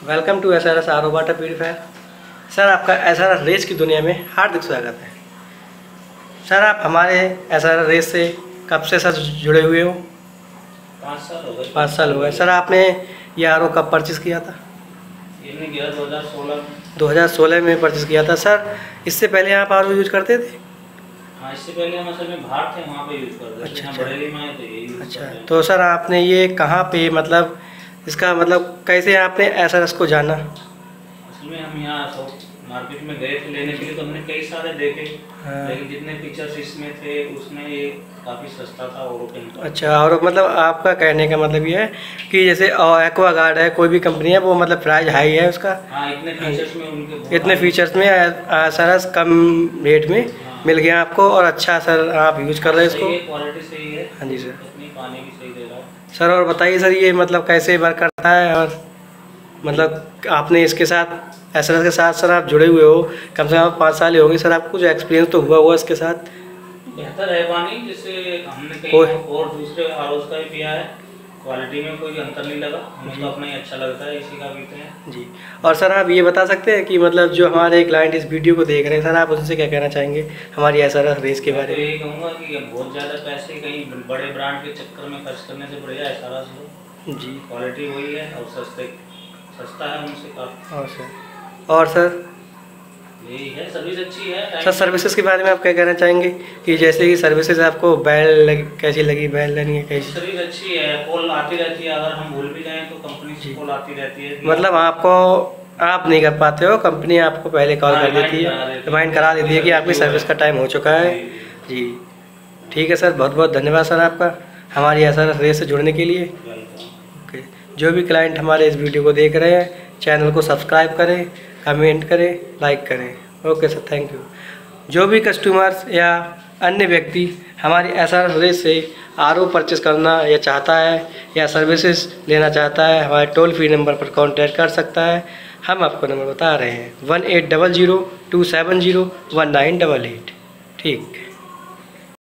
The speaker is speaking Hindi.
Welcome to SRS RO water purifier. Sir आपका SRS रेस की दुनिया में हार्दिक स्वागत है। सर आप हमारे SRS रेस से कब से सर जुड़े हुए हो? 5 साल हो गए। 5 साल हो गए। सर आपने ये RO कब परचेज़ किया था? ये नहीं किया 2016। 2016 में परचेज़ किया था। सर इससे पहले आप RO यूज करते थे? हाँ, इससे पहले हम असल में बाहर थे, वहाँ पे यूज़ करते थे। अच्छा। बरेली में आए तो ये यूज़ अच्छा, करते हैं। तो सर आपने ये कहाँ पे मतलब इसका मतलब कैसे आपने SRS को जाना? असल में हम यहाँ मार्केट में गए थे लेने के लिए, तो हमने कई सारे देखे। हाँ। लेकिन जितने फीचर्स इसमें थे उसमें ये काफ़ी सस्ता था और अच्छा, और मतलब आपका कहने का मतलब ये है कि जैसे एक्वागार्ड है, कोई भी कंपनी है, वो मतलब प्राइस हाई है उसका। हाँ, इतने फीचर्स में उनके इतने फीचर्स में SRS कम रेट में मिल गया आपको और अच्छा सर आप यूज कर रहे हैं इसको। क्वालिटी सही है। हाँ जी सर। अपनी पानी भी सही दे रहा है सर और बताइए सर ये मतलब कैसे वर्क करता है, और मतलब आपने इसके साथ SRS के साथ सर आप जुड़े हुए हो, कम से कम 5 साल ही होंगे सर, आपको कुछ एक्सपीरियंस तो हुआ होगा इसके साथ। बेहतर है पानी, जिससे हमने कहीं और दूसरे ROs का भी पिया है, क्वालिटी में कोई अंतर नहीं लगा। हमें तो अपना ही अच्छा लगता है, इसी का पीते हैं जी। और सर आप ये बता सकते हैं कि मतलब जो हमारे क्लाइंट इस वीडियो को देख रहे हैं सर, आप उनसे क्या कहना चाहेंगे हमारी SRS रेस के बारे में? यही कहूँगा कि बहुत ज़्यादा पैसे कहीं बड़े ब्रांड के चक्कर में खर्च करने से बढ़िया SRS लो। जी। क्वालिटी वही है और सस्ता है उनसे काफ़ी। और सर यही है, सर्विस अच्छी है। सर सर्विसेज के बारे में आप क्या कहना चाहेंगे कि जैसे कि सर्विसेज आपको कैसी लगी, बैल लेनी है कैसी? सर्विस अच्छी है, कॉल आती रहती है। अगर हम भूल भी जाएँ तो कंपनी से कॉल आती रहती है। मतलब आप नहीं कर पाते हो, कंपनी आपको पहले कॉल कर देती है, रिमाइंड करा देती है कि आपकी सर्विस का टाइम हो चुका है। जी ठीक है सर, बहुत बहुत धन्यवाद सर आपका हमारी SRS रेस से जुड़ने के लिए। ओके, जो भी क्लाइंट हमारे इस वीडियो को देख रहे हैं चैनल को सब्सक्राइब करें, कमेंट करें, लाइक करें। Okay sir, thank you. जो भी कस्टमर्स या अन्य व्यक्ति हमारी SRS रेस से RO परचेस करना या चाहता है या सर्विसेज लेना चाहता है, हमारे टोल फ्री नंबर पर कांटेक्ट कर सकता है। हम आपको नंबर बता रहे हैं 1800 270 1988। ठीक।